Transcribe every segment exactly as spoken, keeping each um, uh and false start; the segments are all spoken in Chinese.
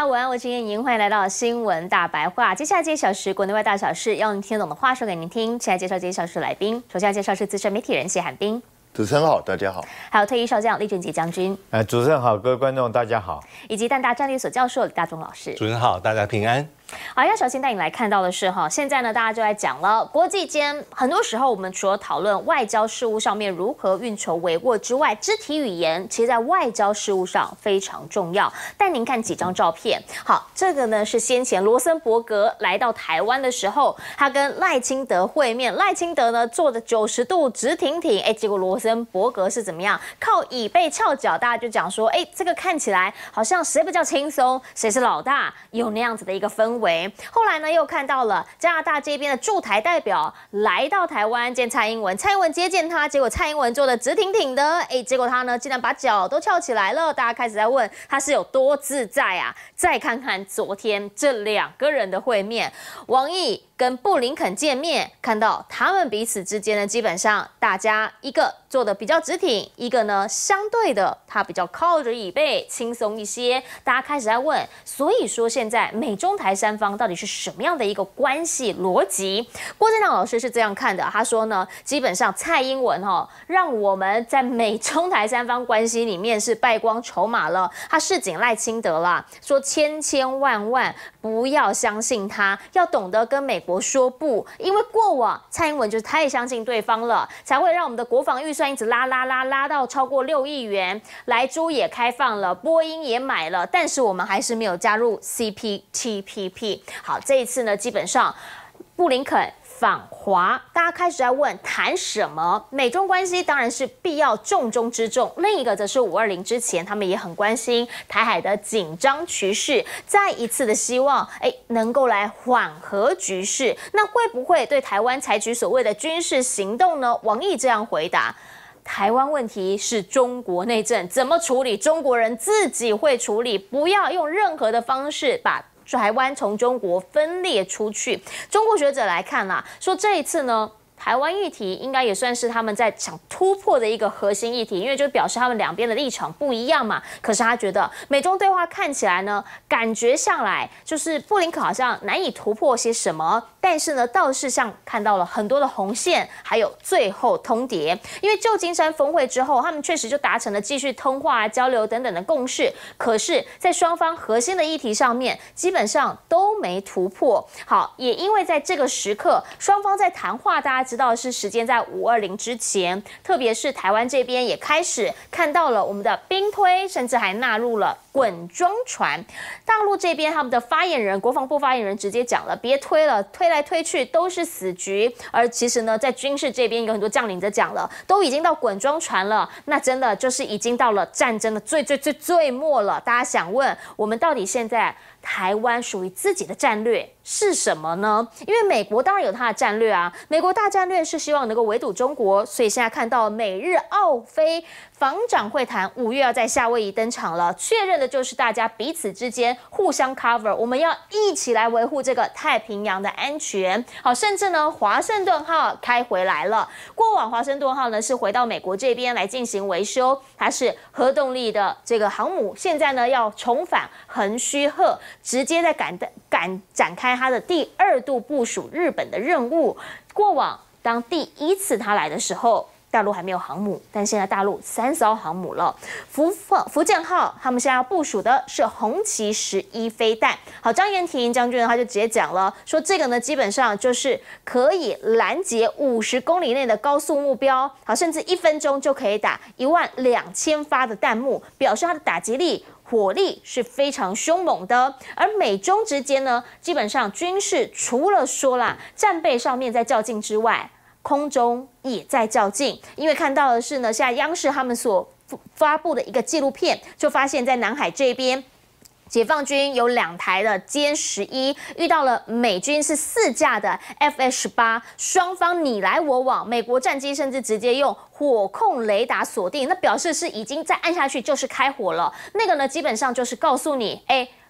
午安，我是燕莹，欢迎来到新闻大白话。接下来这一小时国内外大小事，要您听懂的话说给您听。现在介绍这一小时来宾，首先要介绍是资深媒体人谢汉斌。 主持人好，大家好。 还有退役少将李俊杰将军。 呃，主持人好，各位观众大家好。 以及淡大战略所教授李大中老师。 主持人好，大家平安。 好，要首先带你来看到的是哈，现在呢大家就在讲了，国际间很多时候我们除了讨论外交事务上面如何运筹帷幄之外，肢体语言其实在外交事务上非常重要。带您看几张照片。好，这个呢是先前罗森伯格来到台湾的时候，他跟赖清德会面，赖清德呢坐着九十度直挺挺，哎，结果罗森伯格是怎么样？靠椅背翘脚，大家就讲说，哎，这个看起来好像谁比较轻松，谁是老大，有那样子的一个氛围。后来呢，又看到了加拿大这边的驻台代表来到台湾见蔡英文，蔡英文接见他，结果蔡英文坐得直挺挺的，哎，结果他呢竟然把脚都翘起来了，大家开始在问他是有多自在啊！再看看昨天这两个人的会面，王毅跟布林肯见面，看到他们彼此之间呢，基本上大家一个坐得比较直挺，一个呢相对的他比较靠着椅背，轻松一些。大家开始在问，所以说现在美中台三方到底是什么样的一个关系逻辑？郭正亮老师是这样看的，他说呢，基本上蔡英文哈、哦，让我们在美中台三方关系里面是败光筹码了。他示警赖清德啦，说千千万万不要相信他，要懂得跟美国。我说不，因为过往蔡英文就是太相信对方了，才会让我们的国防预算一直拉拉拉拉到超过六亿元，莱猪也开放了，波音也买了，但是我们还是没有加入 C P T P P。好，这一次呢，基本上布林肯访华，大家开始在问谈什么？美中关系当然是必要重中之重。另一个则是五二零之前，他们也很关心台海的紧张局势，再一次的希望，哎，能够来缓和局势。那会不会对台湾采取所谓的军事行动呢？王毅这样回答。台湾问题是中国内政，怎么处理？中国人自己会处理，不要用任何的方式把台湾从中国分裂出去。中国学者来看啦，说这一次呢，台湾议题应该也算是他们在想突破的一个核心议题，因为就表示他们两边的立场不一样嘛。可是他觉得美中对话看起来呢，感觉上来就是布林肯好像难以突破些什么，但是呢，倒是像看到了很多的红线，还有最后通牒。因为旧金山峰会之后，他们确实就达成了继续通话、交流等等的共识，可是，在双方核心的议题上面，基本上都没突破。好，也因为在这个时刻，双方在谈话，大家知道是时间在五二零之前，特别是台湾这边也开始看到了我们的兵推，甚至还纳入了滚装船。大陆这边他们的发言人，国防部发言人直接讲了，别推了，推来推去都是死局。而其实呢，在军事这边有很多将领在讲了，都已经到滚装船了，那真的就是已经到了战争的最最最最末了。大家想问，我们到底现在台湾属于自己的战略是什么呢？因为美国当然有它的战略啊，美国大战略是希望能够围堵中国，所以现在看到美日澳菲防长会谈五月要在夏威夷登场了，确认的就是大家彼此之间互相 cover， 我们要一起来维护这个太平洋的安全。好，甚至呢，华盛顿号开回来了。过往华盛顿号呢是回到美国这边来进行维修，它是核动力的这个航母，现在呢要重返横须贺，直接在赶赶展开它的第二度部署日本的任务。过往当第一次他来的时候，大陆还没有航母，但现在大陆三艘航母了。福福建号他们现在要部署的是红旗十一飞弹。好，张延廷将军他就直接讲了，说这个呢基本上就是可以拦截五十公里内的高速目标，好，甚至一分钟就可以打一万两千发的弹幕，表示它的打击力。火力是非常凶猛的，而美中之间呢，基本上军事除了说啦战备上面在较劲之外，空中也在较劲。因为看到的是呢，现在央视他们所发布的一个纪录片，就发现在南海这边。解放军有两台的歼十一遇到了美军是四架的 F 十八，双方你来我往，美国战机甚至直接用火控雷达锁定，那表示是已经再按下去就是开火了。那个呢，基本上就是告诉你，哎。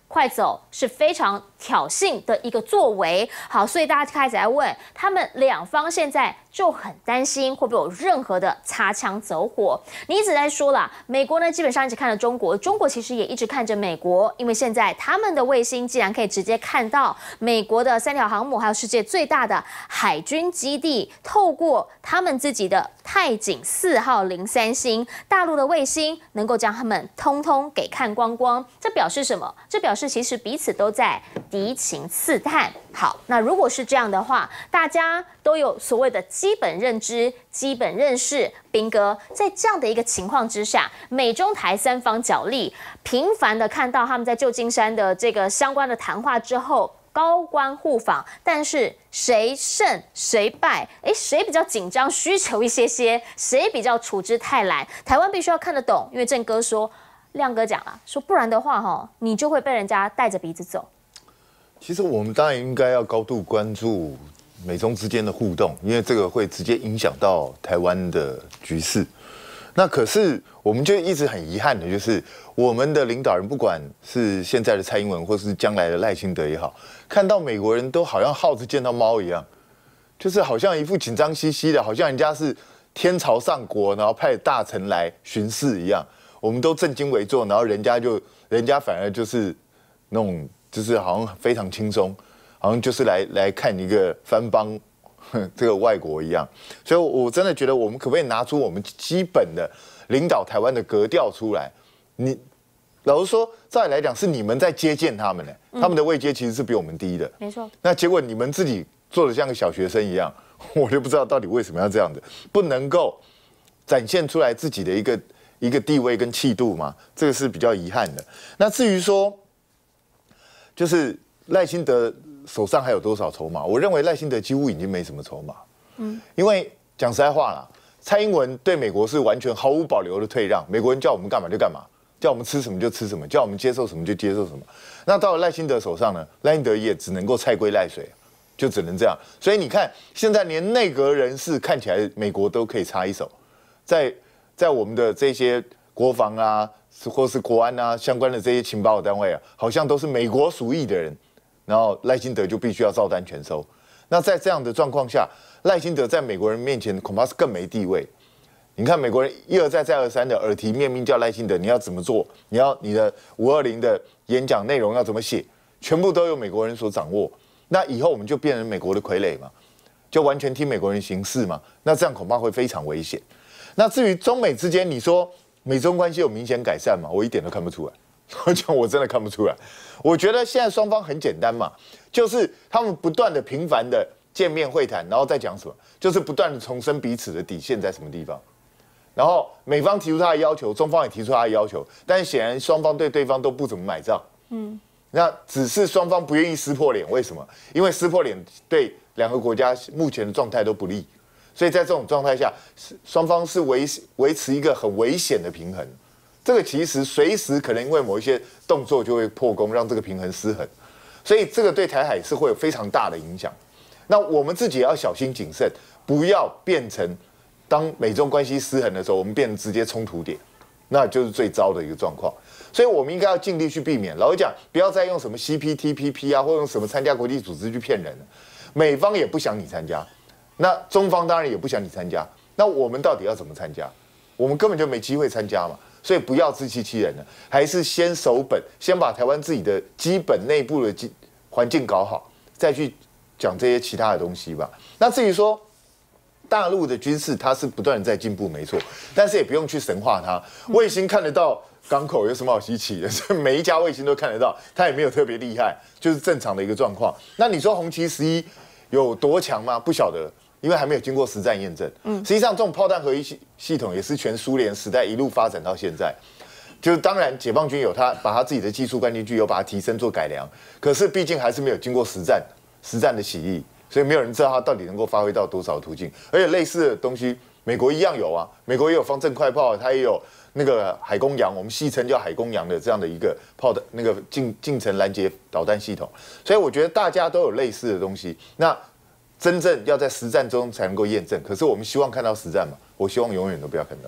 快走是非常挑衅的一个作为。好，所以大家开始来问，他们两方现在就很担心会不会有任何的擦枪走火。你一直在说啦，美国呢基本上一直看着中国，中国其实也一直看着美国，因为现在他们的卫星既然可以直接看到美国的三条航母，还有世界最大的海军基地，透过他们自己的太井四号零三星，大陆的卫星能够将他们通通给看光光。这表示什么？这表示其实彼此都在敌情刺探。好，那如果是这样的话，大家都有所谓的基本认知、基本认识。彬哥，在这样的一个情况之下，美中台三方角力，频繁的看到他们在旧金山的这个相关的谈话之后，高官互访，但是谁胜谁败？哎，谁比较紧张需求一些些？谁比较处之泰然？台湾必须要看得懂，因为正哥说，亮哥讲了，说不然的话，哈，你就会被人家带着鼻子走。 其实我们当然应该要高度关注美中之间的互动，因为这个会直接影响到台湾的局势。那可是我们就一直很遗憾的，就是我们的领导人，不管是现在的蔡英文，或是将来的赖清德也好，看到美国人都好像耗子见到猫一样，就是好像一副紧张兮兮的，好像人家是天朝上国，然后派大臣来巡视一样。我们都正襟危坐，然后人家就人家反而就是那种就是好像非常轻松，好像就是来来看一个番邦这个外国一样。所以我真的觉得我们可不可以拿出我们基本的领导台湾的格调出来？你老实说，照理来讲是你们在接见他们呢，他们的位阶其实是比我们低的。 没错。 那结果你们自己做的像个小学生一样，我就不知道到底为什么要这样子，不能够展现出来自己的一个一个地位跟气度嘛，这个是比较遗憾的。那至于说，就是赖清德手上还有多少筹码？我认为赖清德几乎已经没什么筹码。嗯，因为讲实在话啦，蔡英文对美国是完全毫无保留的退让，美国人叫我们干嘛就干嘛，叫我们吃什么就吃什么，叫我们接受什么就接受什么。那到了赖清德手上呢，赖清德也只能够菜龟赖水，就只能这样。所以你看，现在连内阁人士看起来美国都可以插一手，在在我们的这些国防啊，或是国安啊相关的这些情报单位啊，好像都是美国属意的人，然后赖清德就必须要照单全收。那在这样的状况下，赖清德在美国人面前恐怕是更没地位。你看美国人一而再再而三的耳提面命叫赖清德你要怎么做，你要你的五二零的演讲内容要怎么写，全部都由美国人所掌握。那以后我们就变成美国的傀儡嘛，就完全听美国人行事嘛。那这样恐怕会非常危险。那至于中美之间，你说美中关系有明显改善吗？我一点都看不出来，我讲我真的看不出来。我觉得现在双方很简单嘛，就是他们不断的频繁的见面会谈，然后再讲什么，就是不断的重申彼此的底线在什么地方。然后美方提出他的要求，中方也提出他的要求，但是显然双方对对方都不怎么买账。嗯，那只是双方不愿意撕破脸，为什么？因为撕破脸对两个国家目前的状态都不利。所以在这种状态下，双方是维维持一个很危险的平衡。这个其实随时可能因为某一些动作就会破功，让这个平衡失衡。所以这个对台海是会有非常大的影响。那我们自己也要小心谨慎，不要变成当美中关系失衡的时候，我们变成直接冲突点，那就是最糟的一个状况。所以我们应该要尽力去避免。老实讲，不要再用什么 C P T P P 啊，或用什么参加国际组织去骗人了。美方也不想你参加。那中方当然也不想你参加，那我们到底要怎么参加？我们根本就没机会参加嘛，所以不要自欺欺人了，还是先守本，先把台湾自己的基本内部的环境搞好，再去讲这些其他的东西吧。那至于说大陆的军事，它是不断的在进步，没错，但是也不用去神化它。卫星看得到港口有什么好稀奇的？每一家卫星都看得到，它也没有特别厉害，就是正常的一个状况。那你说红旗十一有多强吗？不晓得。因为还没有经过实战验证，嗯，实际上这种炮弹合一系系统也是全苏联时代一路发展到现在，就是当然解放军有他把他自己的技术灌进去，有把它提升做改良，可是毕竟还是没有经过实战实战的洗礼，所以没有人知道它到底能够发挥到多少途径。而且类似的东西，美国一样有啊，美国也有方阵快炮，它也有那个海公洋，我们戏称叫海公洋的这样的一个炮的那个近近程拦截导弹系统，所以我觉得大家都有类似的东西。那真正要在实战中才能够验证，可是我们希望看到实战嘛？我希望永远都不要看到。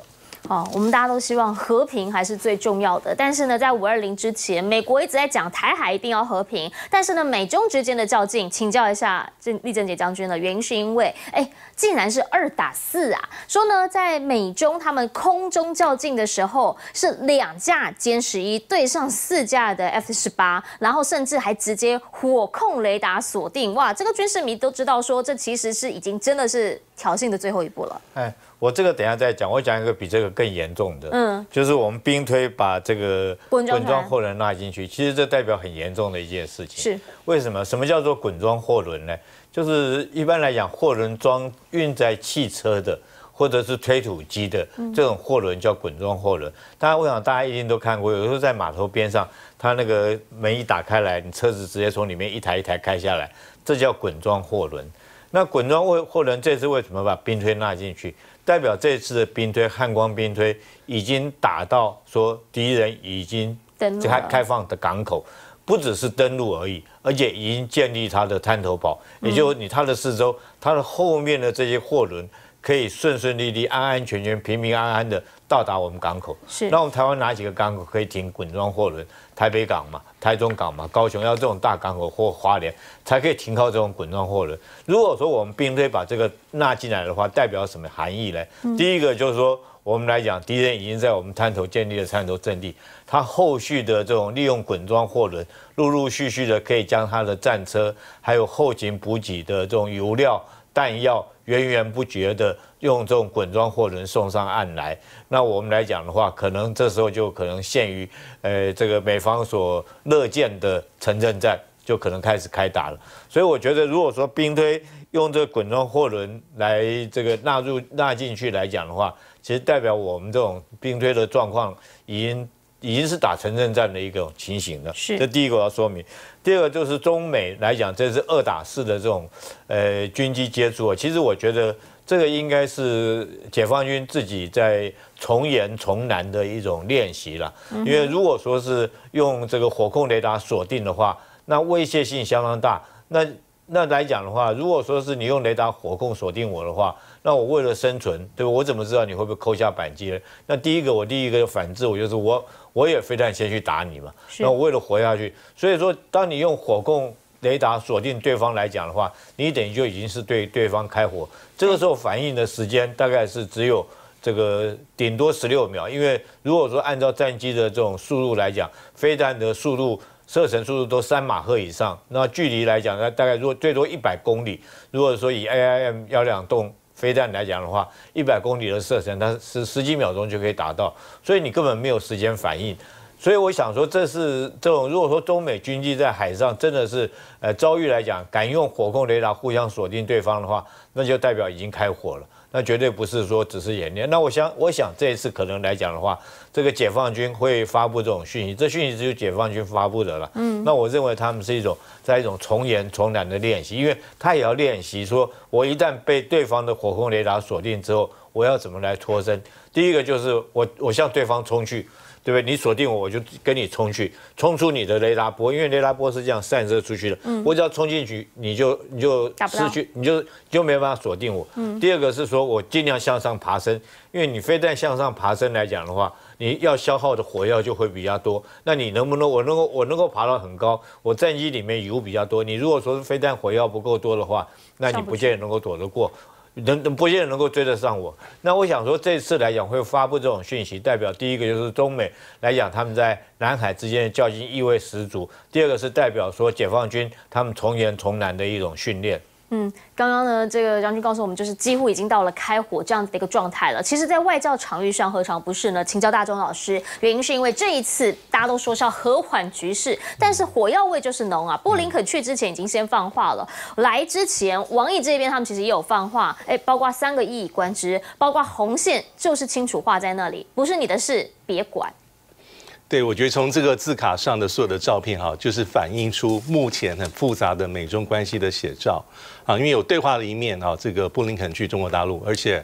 好，我们大家都希望和平还是最重要的。但是呢，在五二零之前，美国一直在讲台海一定要和平，但是呢，美中之间的较劲，请教一下立正杰将军了，原因是因为，哎，竟然是二打四啊！说呢，在美中他们空中较劲的时候，是两架歼十一对上四架的 F 十八，然后甚至还直接火控雷达锁定。哇，这个军事迷都知道说，这其实是已经真的是挑衅的最后一步了。 哎，我这个等一下再讲，我讲一个比这个更严重的，嗯，就是我们兵推把这个滚装货轮拉进去，其实这代表很严重的一件事情。 是为什么？什么叫做滚装货轮呢？就是一般来讲，货轮装运载汽车的，或者是推土机的这种货轮叫滚装货轮。当然，我想大家一定都看过，有时候在码头边上，它那个门一打开来，你车子直接从里面一台一台开下来，这叫滚装货轮。那滚装货货轮这次为什么把兵推纳进去？代表这次的兵推汉光兵推已经打到说敌人已经开开放的港口，不只是登陆而已，而且已经建立它的滩头堡，也就是你它的四周，它的后面的这些货轮可以顺顺利利、安安全全、平平安安的到达我们港口。 是， 那我们台湾哪几个港口可以停滚装货轮？台北港嘛，台中港嘛，高雄要这种大港口或花莲才可以停靠这种滚装货轮。如果说我们兵推把这个纳进来的话，代表什么含义呢？嗯、第一个就是说，我们来讲，敌人已经在我们滩头建立了滩头阵地，他后续的这种利用滚装货轮，陆陆续续的可以将他的战车还有后勤补给的这种油料、弹药源源不绝的用这种滚装货轮送上岸来。那我们来讲的话，可能这时候就可能限于呃这个美方所乐见的城镇战，就可能开始开打了。所以我觉得，如果说兵推用这个滚装货轮来这个纳入纳进去来讲的话，其实代表我们这种兵推的状况已经已经是打城镇战的一种情形了。 是， 这第一个我要说明。第二个就是中美来讲，这是二打四的这种呃军机接触啊。其实我觉得这个应该是解放军自己在从严从难的一种练习了。因为如果说是用这个火控雷达锁定的话，那威胁性相当大。那那来讲的话，如果说是你用雷达火控锁定我的话，那我为了生存，对吧？我怎么知道你会不会扣下扳机呢？那第一个，我第一个反制，我就是我我也飞弹先去打你嘛。那我为了活下去，所以说，当你用火控雷达锁定对方来讲的话，你等于就已经是对对方开火。这个时候反应的时间大概是只有这个顶多十六秒，因为如果说按照战机的这种速度来讲，飞弹的速度。射程速度都三马赫以上，那距离来讲，那大概如果最多一百公里。如果说以 A I M 幺两洞飞弹来讲的话，一百公里的射程，它是十几秒钟就可以达到，所以你根本没有时间反应。所以我想说，这是这种如果说中美军机在海上真的是呃遭遇来讲，敢用火控雷达互相锁定对方的话，那就代表已经开火了。那绝对不是说只是演练。那我想，我想这一次可能来讲的话，这个解放军会发布这种讯息，这讯息就是解放军发布的了。嗯，那我认为他们是一种在一种从严从难的练习，因为他也要练习说，我一旦被对方的火控雷达锁定之后，我要怎么来脱身。第一个就是我我向对方冲去。对不对？你锁定我，我就跟你冲去，冲出你的雷达波，因为雷达波是这样散射出去的。嗯，我只要冲进去，你就你就失去，你就就没办法锁定我。嗯，第二个是说我尽量向上爬升，因为你飞弹向上爬升来讲的话，你要消耗的火药就会比较多。那你能不能我能够我能够爬到很高，我战机里面油比较多。你如果说是飞弹火药不够多的话，那你不见得能够躲得过。能能不见得能够追得上我。那我想说，这次来讲会发布这种讯息，代表第一个就是中美来讲他们在南海之间的较劲意味十足；第二个是代表说解放军他们从严从难的一种训练。 嗯，刚刚呢，这个将军告诉我们，就是几乎已经到了开火这样子的一个状态了。其实，在外交场域上，何尝不是呢？请教大中老师，原因是因为这一次大家都说是要和缓局势，但是火药味就是浓啊。布林肯去之前已经先放话了，来之前王毅这边他们其实也有放话，哎，包括三个一以贯之，包括红线就是清楚画在那里，不是你的事，别管。 对，我觉得从这个字卡上的所有的照片哈，就是反映出目前很复杂的美中关系的写照啊。因为有对话的一面啊，这个布林肯去中国大陆，而且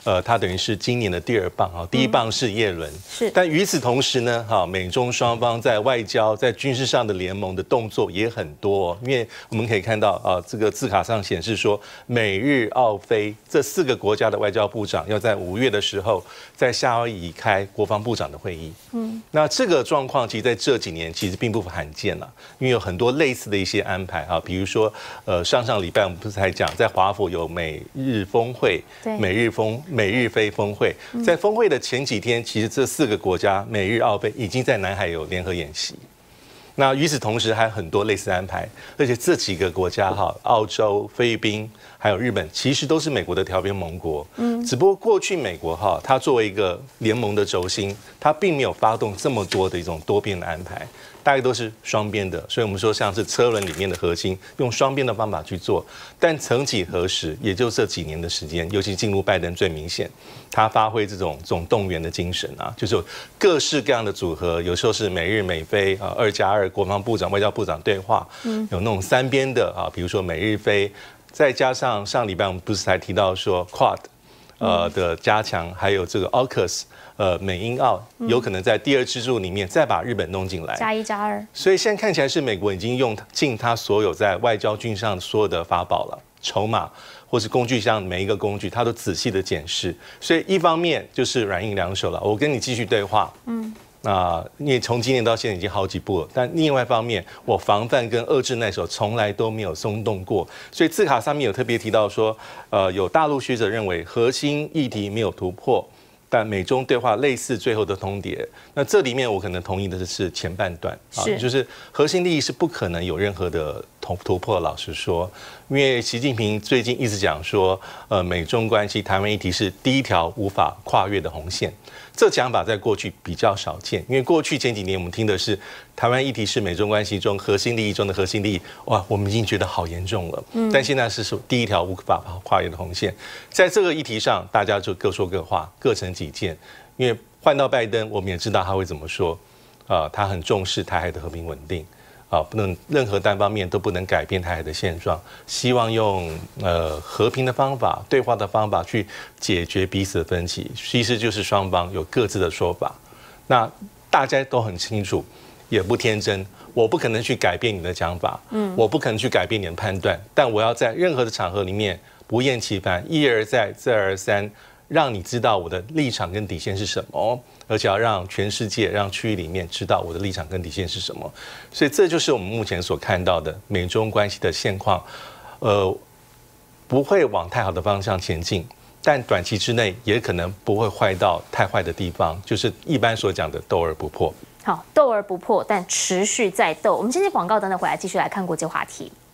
呃，他等于是今年的第二棒啊，第一棒是叶伦。 是。 但与此同时呢，哈，美中双方在外交、在军事上的联盟的动作也很多，因为我们可以看到啊，这个字卡上显示说，美日澳菲这四个国家的外交部长要在五月的时候在夏威夷开国防部长的会议。嗯，那这个状况其实在这几年其实并不罕见了，因为有很多类似的一些安排啊，比如说呃上上礼拜我们不是才讲在华府有美日峰会、美日峰、美日菲峰会，在峰会的前几天，其实这四个国家美日澳菲已经在南海有联合演习。那与此同时还有很多类似安排，而且这几个国家哈，澳洲、菲律宾还有日本，其实都是美国的条边盟国。嗯，只不过过去美国哈，它作为一个联盟的轴心，它并没有发动这么多的一种多边的安排，大概都是双边的。所以我们说像是车轮里面的核心，用双边的方法去做。但曾几何时，也就这几年的时间，尤其进入拜登最明显，他发挥这种这种动员的精神啊，就是有各式各样的组合，有时候是美日美菲啊二加二。国防部长、外交部长对话，有那种三边的啊，比如说美日菲，再加上上礼拜我们不是才提到说 Quad， 呃的加强，还有这个 AUKUS， 呃美英澳有可能在第二支柱里面再把日本弄进来， 加一加二。所以现在看起来是美国已经用尽他所有在外交军上所有的法宝了，筹码或是工具上每一个工具，他都仔细的检视。所以一方面就是软硬两手了，我跟你继续对话，嗯。那因为从今年到现在已经好几步了，但另外一方面，我防范跟遏制那手从来都没有松动过，所以字卡上面有特别提到说，呃，有大陆学者认为核心议题没有突破，但美中对话类似最后的通牒。那这里面我可能同意的是前半段啊，就是核心利益是不可能有任何的突突破。老实说，因为习近平最近一直讲说，呃，美中关系、台湾议题是第一条无法跨越的红线。这讲法在过去比较少见，因为过去前几年我们听的是台湾议题是美中关系中核心利益中的核心利益，哇，我们已经觉得好严重了。嗯，但现在是第一条无法跨越的红线，在这个议题上，大家就各说各话，各成己见。因为换到拜登，我们也知道他会怎么说，啊、呃，他很重视台海的和平稳定。啊，不能任何单方面都不能改变台海的现状，希望用呃和平的方法、对话的方法去解决彼此的分歧，其实就是双方有各自的说法。那大家都很清楚，也不天真，我不可能去改变你的讲法，嗯，我不可能去改变你的判断，但我要在任何的场合里面不厌其烦，一而再，再而三，让你知道我的立场跟底线是什么。而且要让全世界、让区域里面知道我的立场跟底线是什么，所以这就是我们目前所看到的美中关系的现况，呃，不会往太好的方向前进，但短期之内也可能不会坏到太坏的地方，就是一般所讲的斗而不破。 好，斗而不破，但持续在斗。我们今天广告等等回来继续来看国际话题。